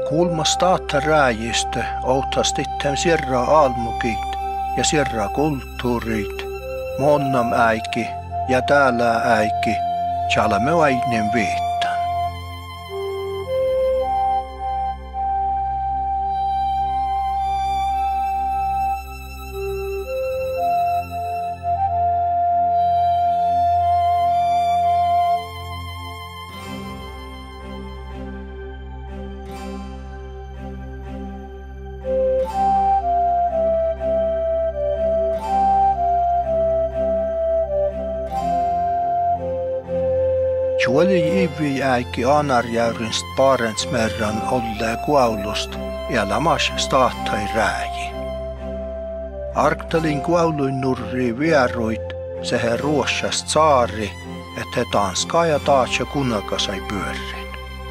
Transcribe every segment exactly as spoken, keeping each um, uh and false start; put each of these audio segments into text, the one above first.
Kuulmas taatta rääjistö outas tittem sirra almukit ja sirra kulttuurit, monnam äiki ja täällä äiki, tjalamme ainen viittan. Juoli ivi äikki Anarjärvistä Barentsmerran ollee kuaulust ja lamas staattai rääji. Arktalin kuauluin nurri vieruit sehe ruossast saari, et he tanskaa ja taatsa kunakasai pyörrin.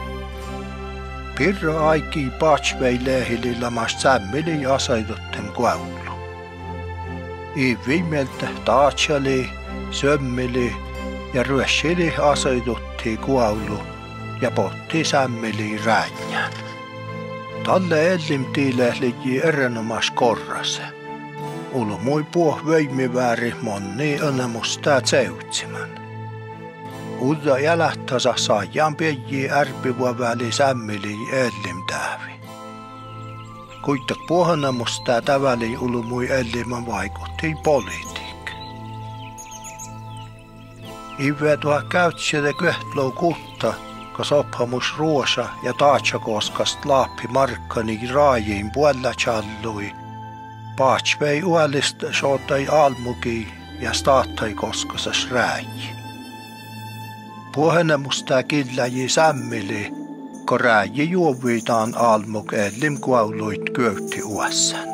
Pirra aiki paatsvei lehili lamas sämmili asaiduttem kuaulu. Ivi mieltä taatsali, sömmili ja ryössili aseitutti kuaulu ja potti sämmili rääjään. Talle ellimtiile ligi erinomas korrase. Ulu mui puh vöimivääri monni õnnemustaa seutsimän. Uda jälähtasa saajan pieji ärpivua väli sämmili ellimtäävi. Kuitenkin puhonnemustaa täväli ulu mui ellimän vaikutti poliitikki. Ive tuo käytsede köhtlou kutta, kas ophamus ruosa ja taatsakoskast laappi markkani raajiin puolella challui. Paatsvei uolist sotai almuki ja staattai koskasas rääji. Puhenemusta killäji sämmili, ko rääji juovitaan almuk ellim kuauluit köytti uossän.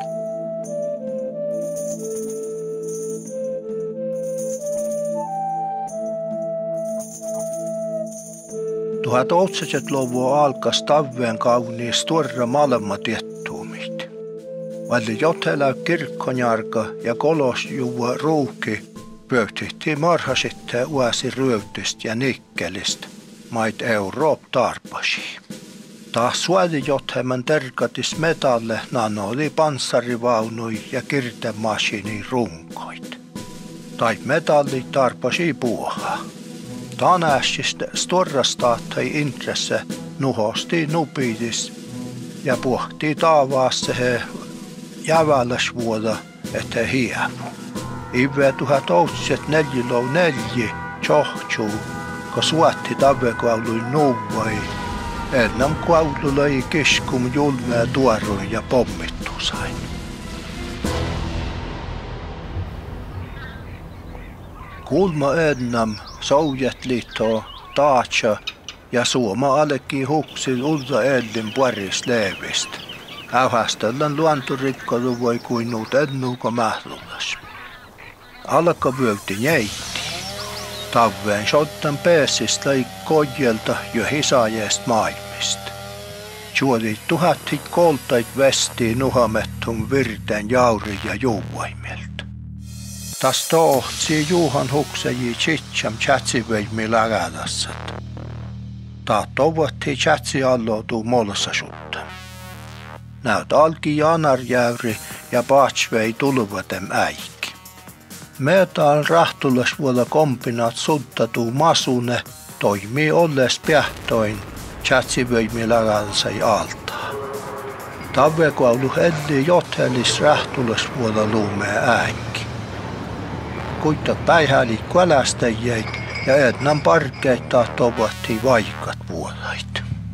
tuhatkahdeksansataaluvun alkas taveen kauniis tuorra maailma tiettuumit. Valli jotelä kirkkonjarka ja kolos juua ruuki pöytihti marhasitte uasi ryötyst ja nikkelist, mait Euroop tarpasi. Taas suoli jothemän terkatis metalle nanoli panssarivaunui ja kirtemasiini runkoit. Tai metalli tarpasi puohaa. Tanässistä storrastaattai intresse nuhosti nupitis ja pohti taavaassa he jävälläsvuoda, että hievu. Ive tuhatkahdeksansataaneljäkymmentäneljä tjohtsuu, kun suotti tavekuauluin nuuvai, ennam kuaululai kiskum julmea tuoruin ja pommittusain. Kuulma ennam Sovjetliitto, Taatsa ja Suoma alekki huksil ulta ellin paris leevist. Äuhastellan luontorikkodu voi kuin nuut ennuuko mählulas. Alka vyöti neitti. Taveen sottan pääsist lai kodjelta jo hisaajest maailmist. Juoli tuhattit koltait vestiin nuhamettum virten jauri ja juuvaimilta. Tas tohtsi Juhan hukseji chitsam chatsiveimi lagadassat. Ta tovatti chatsi alloutuu molsasutta. Näyt alki Anarjärvi ja Paatsvei tuluvatem äikki. Meetaan rahtulas vuoda kombinaat suttatuu masune toimii olles pähtoin chatsiveimi lagadasai altaa. Tavekuaulu helli jothelis rahtulas vuoda luumea äikki. Kuita päihäli kuälästäjäit ja etnan parkkeit tahtovatti vaikat vuolait.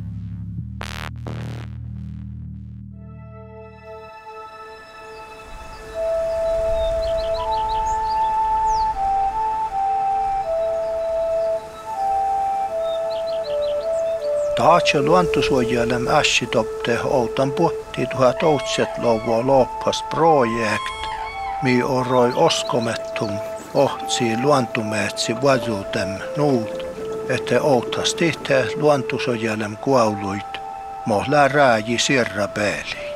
Taatsa luontosuojelem ässitopte outan puhti tuhatkahdeksansataaluvun loppas projekt, mi oroi oskomettum ohtsi luontumeetsi vajuutem nuut, ette outas tihte luontosuojelem kuauluit, mohlää rääji sirra peeliin.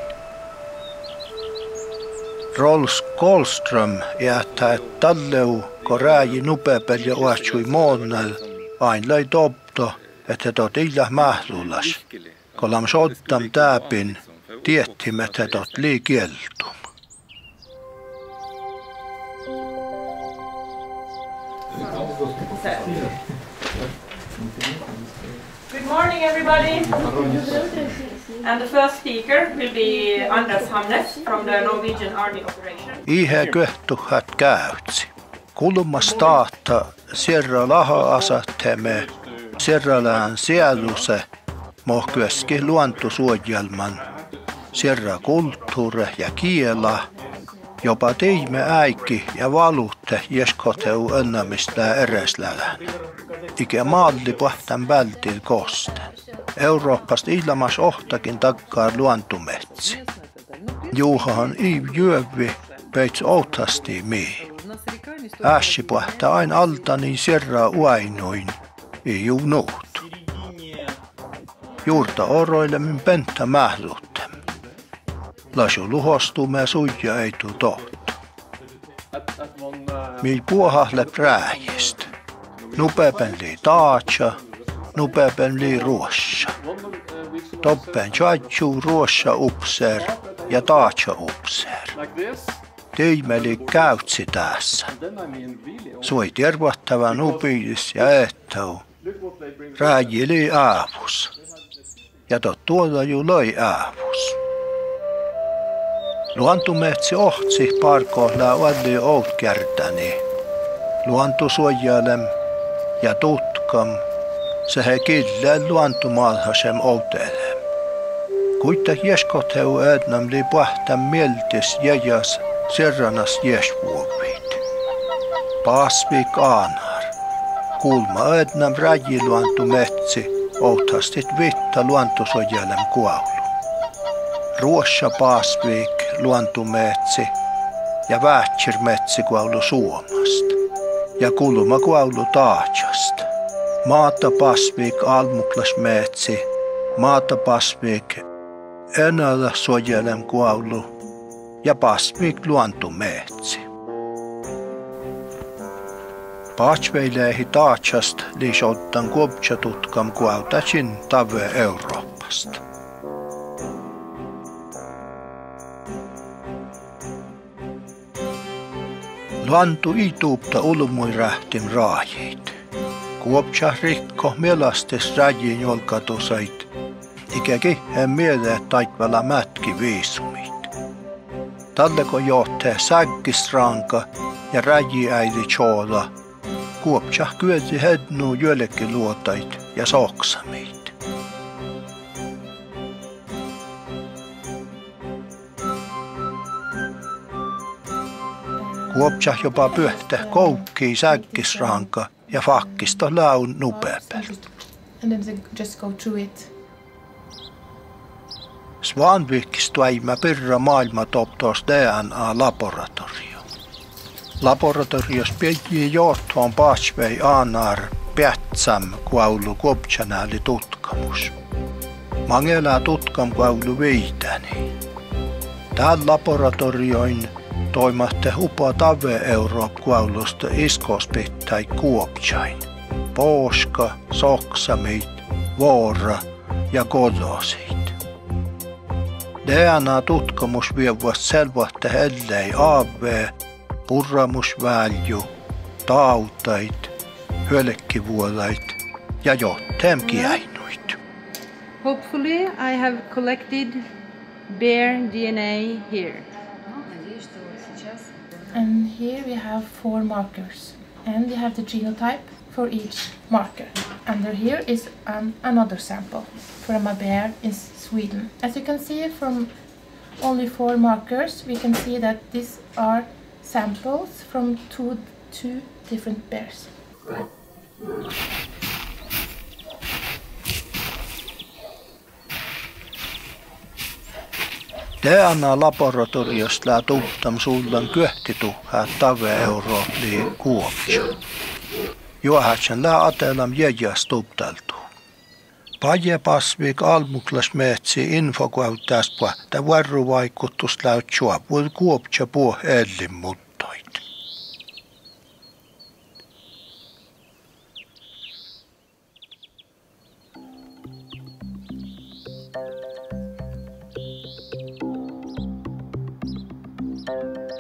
Rolls Kolström jättää, että talleu, ko rääji nupepel ja oatsui moonnal, ain lai topto, että tot illa mählulas, kolam sottam täpin tiettimetetot liikieltum. Good morning, everybody. And the first speaker will be Anders Hamnes from the Norwegian Army Operation. Ihe köhtuhat käytsi. Kulmas tahta sierra laha asatteme sierralään sieluse mohkyöski luontosuojelman sierra kulttuure ja kiela. Jopa teimme äikki ja valuutte jeskoteu önnämistä ereslälän. Ikä maalli pahtan vältil kosten. Euroopasta ilmas ohtakin takkaa luontometsi. Juuhahan iiv jyövi peits outasti mii. Ässi pahta ain altani sierraa uainoin, ei juu nuut. Juurta oroilemin penttä mähluttem. Lasu luhostumme suija ei tuu tohtu. Mii puohahle präjistä. Nupepen lii taatsa, nupepen lii ruossa. Toppen tjadju ruossa upseer ja taatsa upseer. Teimme lii käytsi tässä. Sui tervattavan upiis ja ehtau. Rääji lii aavus. Ja tot tuolla ju loi aavus. Luontometsi ohtsi parkohla olli outkärtäni. Luontosuojelem ja tutkam sehe kille luontomaalhasem outelem. Kuitta jeskoteu ednam li pahtam mieltis jäjas serranas jesvuovit. Paasvik aanar. Kulma ednam raji luontometsi outhastit vitta luontosuojelem kuaulu. Ruossa paasvik luontometsi ja vähtsirmetsi kuaulu Suomasta. Ja kulma kuaulu Taatsasta. Maata pasvik almuklasmetsi, maata pasvik enällä suojelem kuaulu ja pasvik luontometsi. Patsveileihi Taatsasta liisottan kuoptsatutkam kuautasin tave Euroopasta. Luonto ituupta ulmui rähtim raajit. Kuoptsa rikko melastes räjin jolkatusait, ikä kiheen mieleen taitvala mätki viisumit. Talleko johtaa säkkisranka ja räji äili tjoola, kuoptsa kyöti hednuu jöllekin luotait ja soksamit. Kuoptsa jopa pyöhtä koukkii säkkisranka ja fakkista laun nupepelt. And then they just go through it. Svanvikis toima pirra maailma toptos D N A-laboratorio. Laboratorios pidji johtoon pasvei aanar pätsam kuaulu kuoptsanääli tutkamus. Mangela tutkam kuaulu viitäni. Täällä laboratorioin toimatte upo tave Euroop kuaulusta iskospittai kuoptsain. Pooska, soksamit, vuora ja kodosit. D N A-tutkimus vievät selvähtä ellei aave, purramusvälju, tautait, hölkkivuolait ja jotteem kiäinuit. Hopefully I have collected bear D N A here. And here we have four markers. And we have the genotype for each marker. Under here is an, another sample from a bear in Sweden. As you can see from only four markers, we can see that these are samples from two, two different bears. D N A-laboratoriosta lää tuhtam sullan kyöhtituhää tave Euroopli kuoptsa. Juohatsen lää atelam jäjäs tupteltu. Paje pasvik almuklasmetsi infokuauttaas pahta varruvaikutus läyt suopul kuoptsa puh ellimuttoit.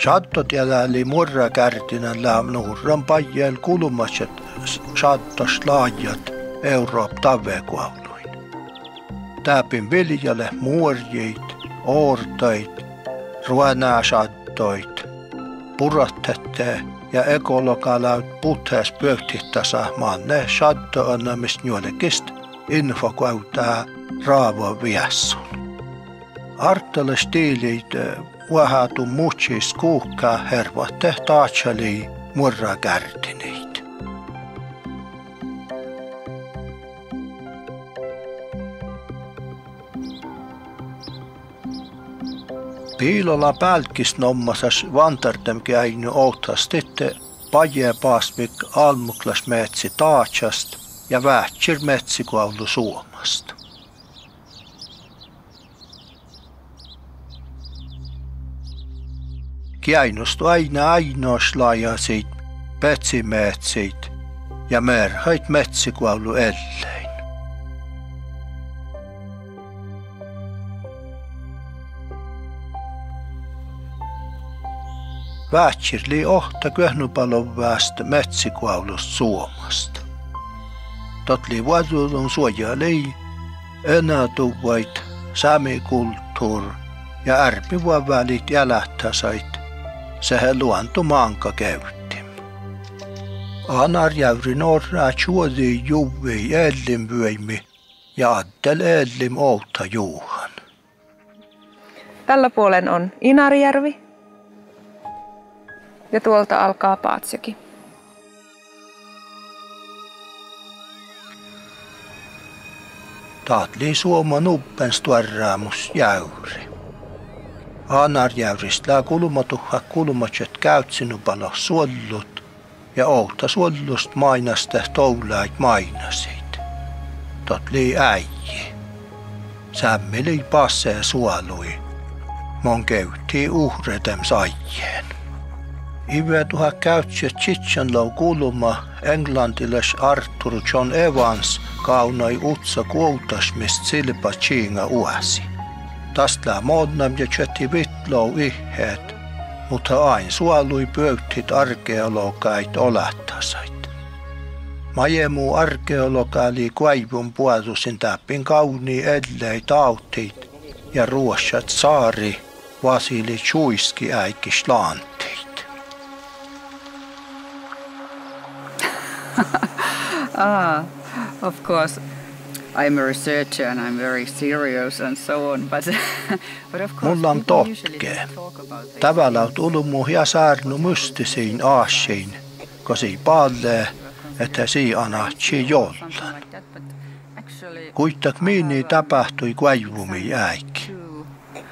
Sattot jäljellä murrakärtinän lämnuurran pajjel kulumatset sattos laajat Euroop tavekuauluin. Täpin viljale muorjeit, oortait, ruonasattoit, purattette ja ekologalaut puthees pöhtihtäsä manne sattoannamis nuolekist infokauttaa raavo viessun. Arttele stiilit vahatu muutsis kuukkaa hervatte taatsali murrakärtineit. Piilolla pälkis nommasas vantartem käyny outastitte paje paasvik almuklas metsi taatsast ja vähtsir metsikuaulu Suomasta. Kiainustu aina ainoas laajasiit petsimetsiit ja merhait metsikuaulu ellein. Vähtsirli ohta köhnupalon västä metsikuaulusta Suomasta. Totli vuodulun suojalei enää tuvait samikulttuur ja ärpivuon välit jälähtäsait sehän luonto maanka käytti. Anarjäyri norraa juodi juvei ellim vyöimi ja addel ellim outa juuhan. Tällä puolen on Inarijärvi ja tuolta alkaa Paatsjoki. Taatli Suomen uppens tuorraamus jäyri. Anarjäyristä lää kulmatuha kulmatset käytsinupalo suollut ja outa suollust mainasta toulait mainasit. Totli äijä. Sämmeli passee suolui. Mon käytti uhretem saijeen. Ivetuha käytsi Chichenlow kulma englantilas Arthur John Evans kaunai utsa kuutasmist silpa Chinga uasi. Tästä modnam ja tjötti vitlow iheet, mutta ain suolui pöytit arkeologait olähtasait. Majemu arkeologali kuivun puolusin täppin kaunii ellei tautit ja ruossat saari Vasili Chuiski äikis laantit. Ah, of course, I'm a researcher and I'm very serious and so on, but, but of course Mulla on people usually tokke. talk about this. Tavallaut ulumu ja saarnu mystisiin aasiin, kosi palle, että si anatsi jollan. Something like that, but actually Kuittak miini tapahtui kuivumi äikki. two,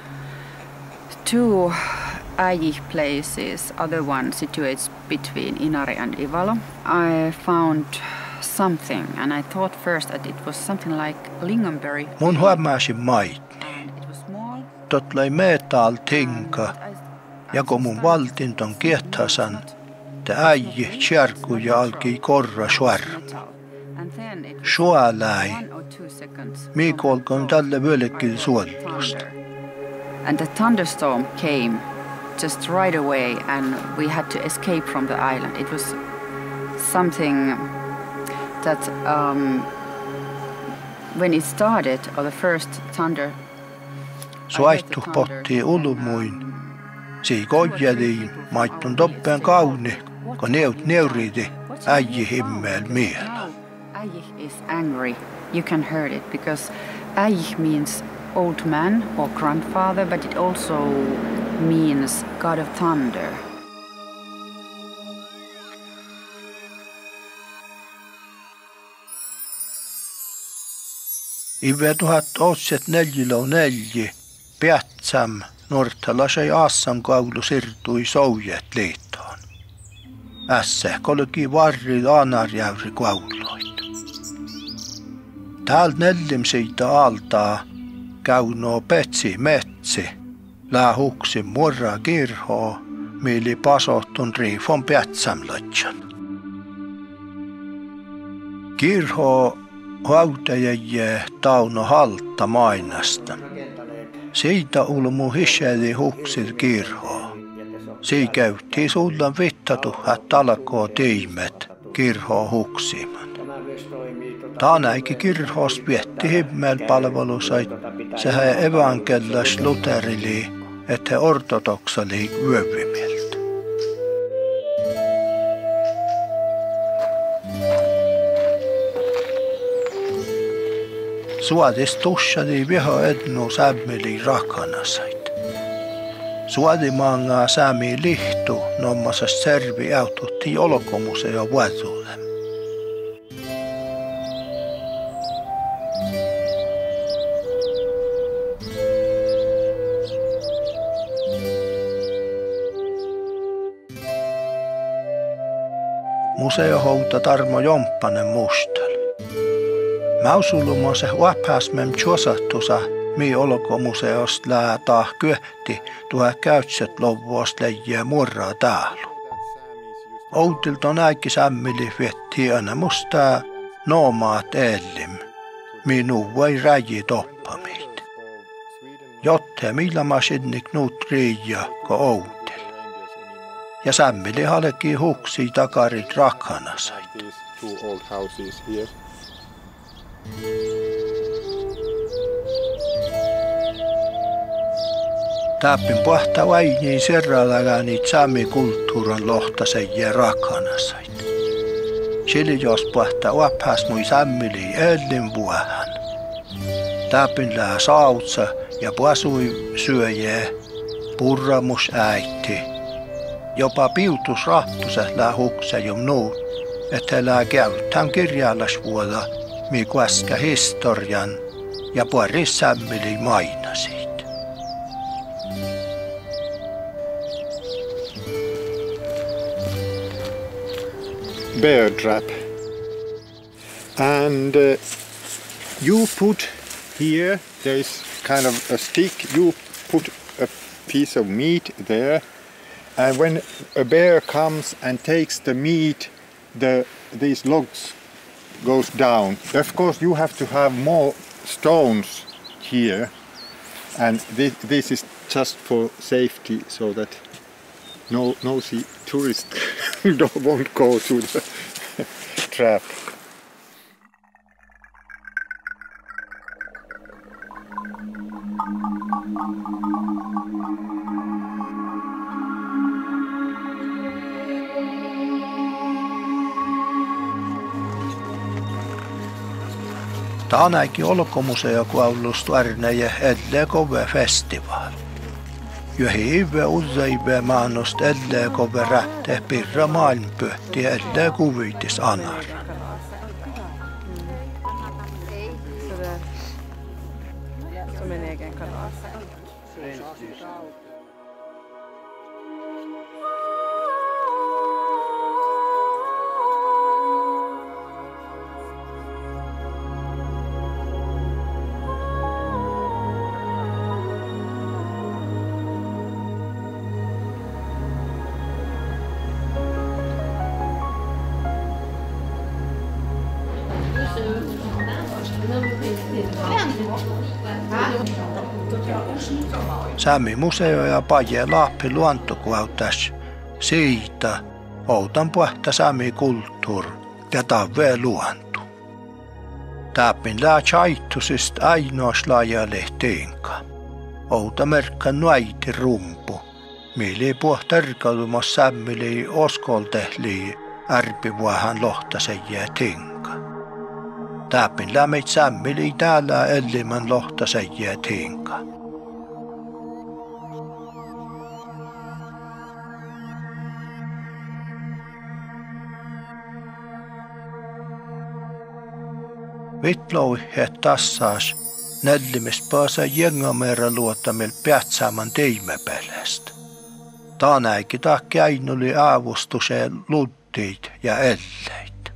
two Äijih places are the one situated between Inari and Ivalo. I found something and I thought first that it was something like lingonberry. Mun huomaasin mait, And it was small. tot lai metal tinka, and I- ja kun mun valtinton kiehtasan, te äijä tjärku ja alki korra suorma. And then it was Suolai, one or two seconds. miikolkon tälle völekil suollusta. And the thunderstorm came just right away and we had to escape from the island. It was something that um, when it started, or the first thunder, Suaittu potti ulumuin, sii kojjeliin, maittun toppeen kauni, kun neut neuridi äijä himmel miel. now Äijih is angry. You can hear it because Äijih means old man or grandfather, but it also means god of thunder. Ive tuhat otset neljilo nelji, Piätsam, Nortalasei Assam kaulu sirtui Soujet liittoon. Ässe kolki varri Anarjäyri kauluit. Täällä nellim siitä altaa käynoo petsi metsi, lää huksi murra kirhoo, mili pasottun riifon Piätsamlötsän. Kirhoo hautajajie Tauno Haltta mainasta. Siitä ulmu hisseli huksil kirhoo. Siin käyttiin sullan vittatu, että alkoi tiimet kirhoa huksimaan. Taanäikin kirhoos vietti himmelpalvelusait, sehän evankelas luterili, että he ortodoksali vyövimiltä. Suodis tussali viho ednu sämmeli rakanasait. Suodimaangaa säämi lihtu nommasas servi aututti olkomuseo vuotuulem. Museo houta Tarmo Jomppanen mustal. Mausulumose uapääsmem tjosattusa mi olkomuseost lää taah kyöhti tuha käytset lovuost leijää murraa täällä. Outilta on äikki sämmili vietti aina mustaa noomaat ellim, minu voi räji toppamit. Jotte millä masinnik nuut riija ko outil. Ja sämmili haleki huksi takarit rakhanasait. Täppin pohta vainiin serralagani sami kulttuuran lohtasen ja rakhanasait. Sili jos pohta uappas mui sämmili ellin vuohan. Täppin lää sautsa ja pasui syöjää, purramus äitti. Jopa piutus rahtuset lää hukse jom nuut, että lää käyttään kirjallasvuoda, mi kuäskä historian ja puoris sämmili mainasit. Bear trap, and uh, you put here, there is kind of a stick, you put a piece of meat there, and when a bear comes and takes the meat, the these logs goes down. Of course you have to have more stones here, and this, this is just for safety, so that no nosy tourist won't go to the trap. Taanäikin olkomuseo kuullustu arneje edelle kove festival. Johi ive uzzaive maanost edelle kove rähte pirra maailmpöhti edelle kuvitis anar. Sami museo ja paje Lappi luontokuautas siitä outan puhta sami kulttuur ja tavve luonto. Täpin lää chaittusist ainoas laajalehtiinka. Outa merkka nuaiti rumpu. Mili puhtarkaudumas sämmili oskoltehli ärpivuahan lohtasen jää tinka. Täpin lämmit sämmili täällä ellimän lohtasen jää tinka. Vitloi he tassaas nellimispaasa jengameera luottamil piätsäämän teimepelästä. Taanäikin tahki ainuli aavustuseen luttiit ja elleit.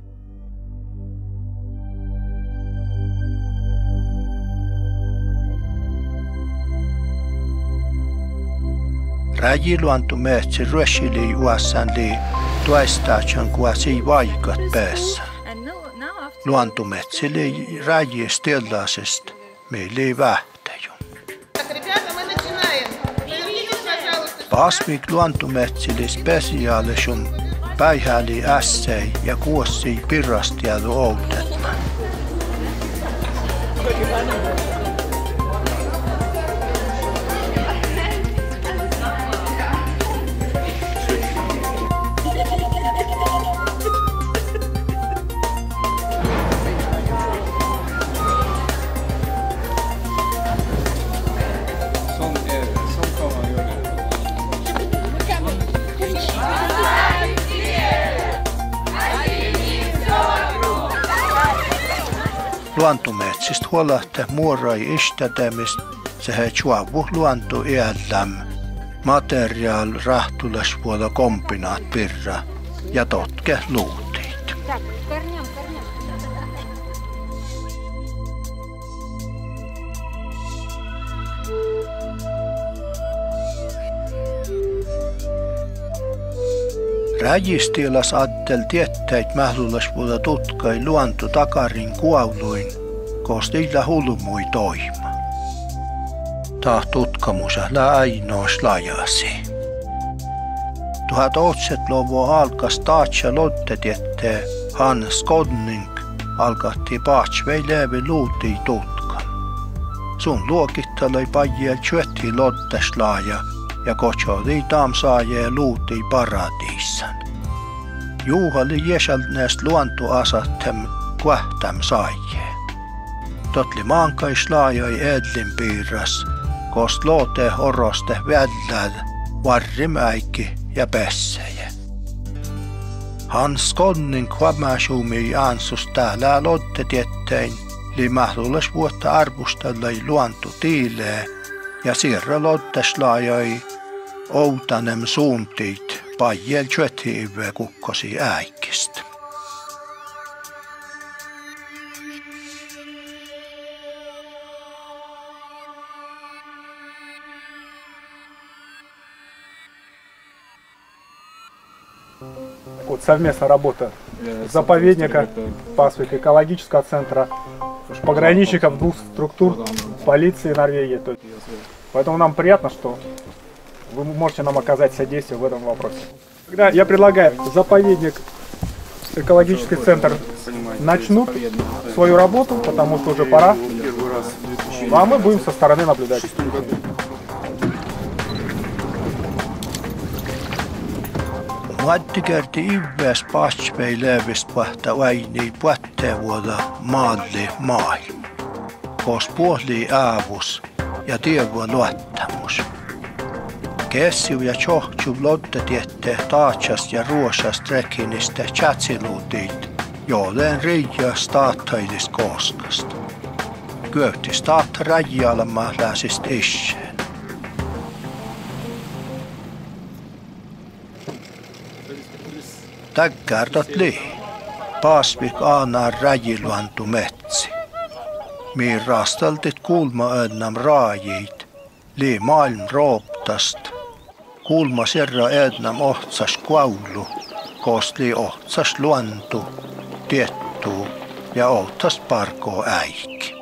Räjiluantu mehtsi rössili uassan li tuestaatsan kuasi vaikat päässä. Luontometsili räji stillaisesta meillä ei vähtäjun. Так, ребята, мы начинаем. Повернитесь, пожалуйста, Paasvik luontometsili spesiaalisum päihäli ässei ja kuossi pirrastialu outetma. Luontometsistä huolehti muorai istätämistä sehän juovu luonto iälläm materiaal rahtulasvuola kombinaat pirra ja totke luutiit. Räjistilas attel tiettäit mählulasvuola tutkai luonto takarin kuauluin, koos niillä hulmui toima. Tää tutkamusa lää ainoas lajasi. tuhatkahdeksansataaluvun alkas taatsa lottetiette Hans Kodning alkatti paatsvei levi luutii tutkan. Sun luokitteloi pajia tjötti lotteslaaja ja kotsoli tamsaajee luutii paradiisan. Juhali jesalneest luontoasattem kuähtäm saajee. Totli maankaislaajoi edlin piirras, kost loote oroste vällääl varrimäikki ja pessejä. Hans Konning huomaasumi ansus täällä lottetiettein, li mahdollais vuotta arvostellai luonto tiilee ja siirra lotteslaajoi outanem suuntiit pajjel tjötiive kukkosi äikistä. Вот совместная работа заповедника, Пасвик, экологического центра, пограничников двух структур, полиции Норвегии. Поэтому нам приятно, что вы можете нам оказать содействие в этом вопросе. Когда я предлагаю заповедник, экологический центр начнут свою работу, потому что уже пора, а мы будем со стороны наблюдать. Muottikerti iväs patsvei leevist vahta vaini puattevuoda maalli maailma, koos puoli aavus ja tievua luottamus. Kessiu ja tjohtju lottetiette taatsast ja ruosast rekinistä tjatsiluutiit, joiden riiä staattailis kooskast. Kyöhti staatta rajjalma läsist isheen. Täkkärtot lii. Paasvik aanaa räjiluantu metsi. Miin rastaltit kuulma önnam raajit, lii maailm rooptast. Kuulma serra önnam ohtsas kuaulu, koos lii ohtsas luontu, tiettuu ja ohtsas parkoo äikki.